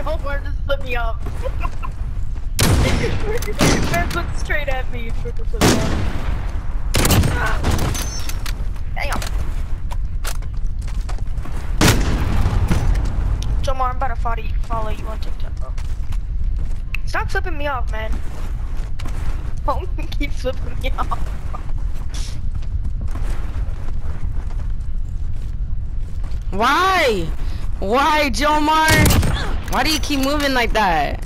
Omar just put me up. Man looked straight at me and tried to put me up. Damn. Omar, I'm about to follow you on TikTok, bro. Stop flipping me off, man. Don't keep flipping me off. Why? Why, Jomar? Why do you keep moving like that?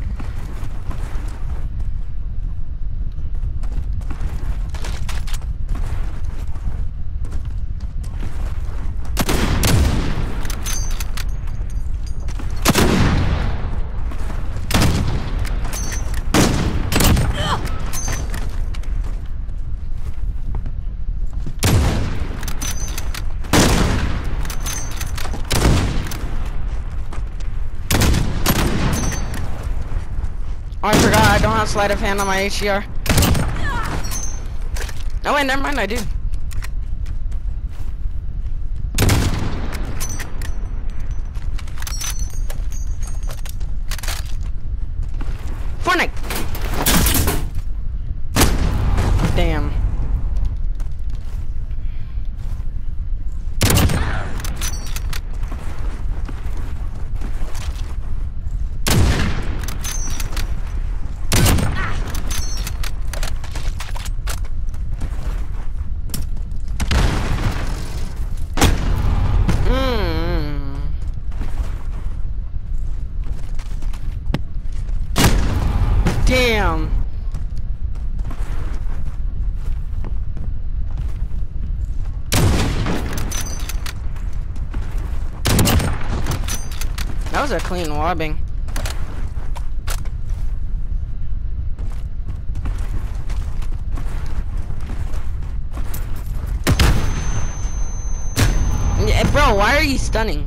Oh, I forgot I don't have sleight of hand on my HCR. Oh wait, never mind, I do. Fortnite! Damn. Damn. That was a clean wobbing. Yeah, bro, why are you stunning?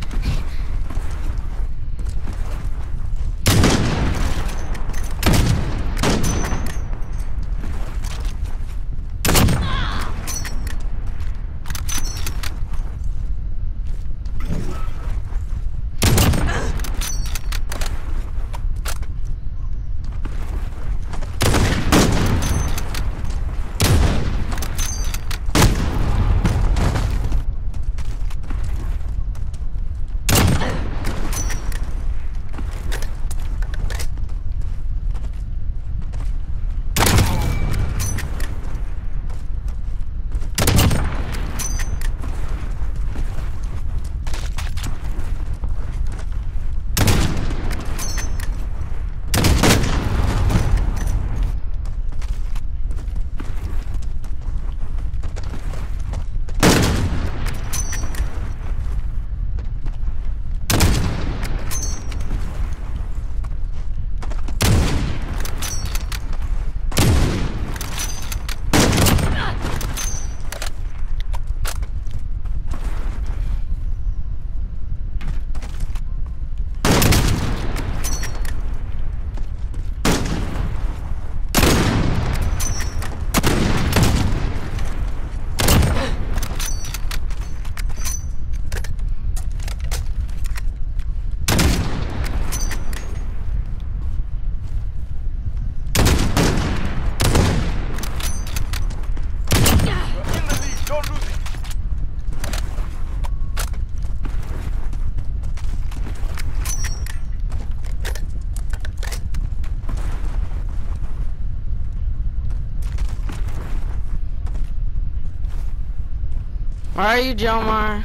Where are you, Jomar?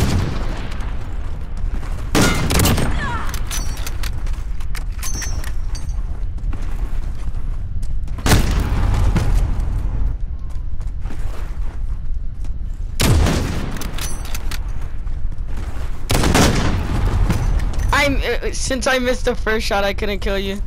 Since I missed the first shot, I couldn't kill you.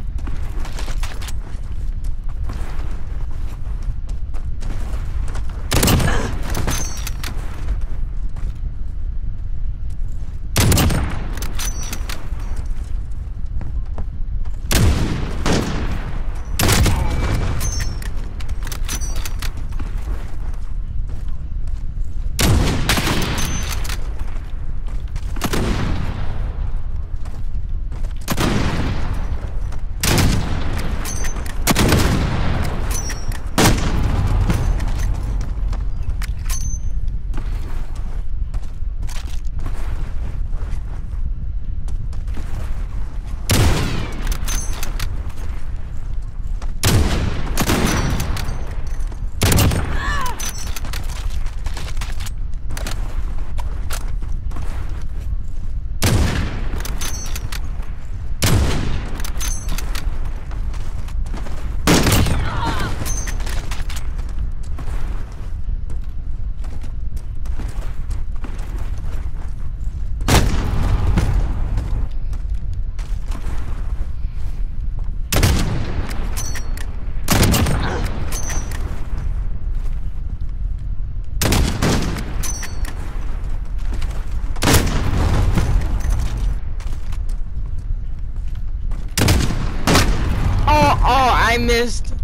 I missed.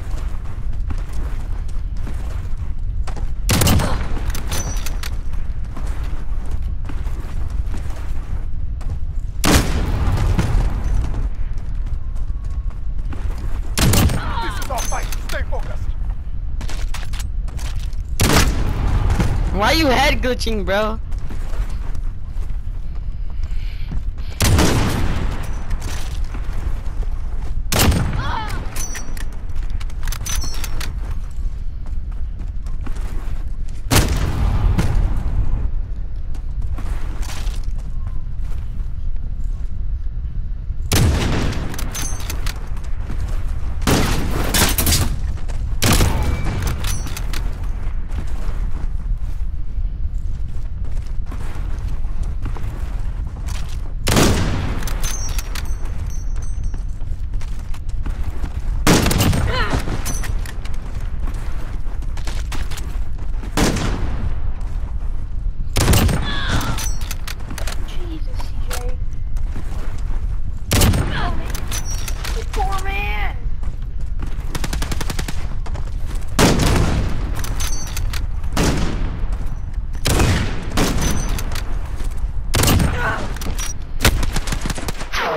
This is our fight. Stay focused. Why you head glitching, bro? Jesus, CJ. Poor man.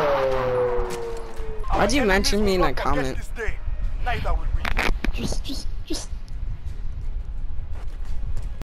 Why'd you mention me in a comment? Neither will we. Just